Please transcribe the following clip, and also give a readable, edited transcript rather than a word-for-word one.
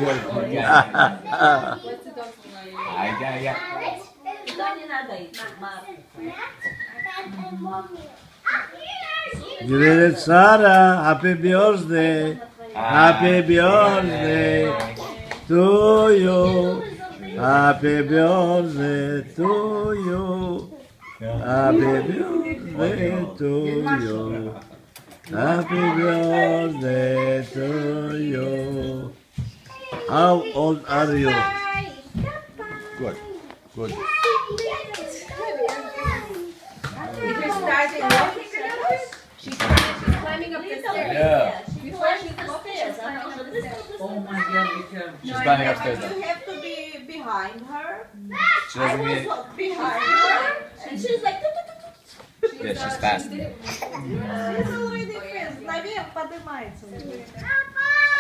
Great Sarah, happy birthday. Happy birthday to you. Happy birthday to you. Happy birthday to you. Happy birthday to you. How old are you? Good. Good. If you're starting walking, she's climbing up the stairs. Yeah. Before she's walking, she's climbing up the stairs. Oh my God, be careful. She's climbing upstairs now. You have to be behind her. She doesn't need. Behind her. And she's like... Yeah, she's fast. She's She's already fast. Наверх поднимается.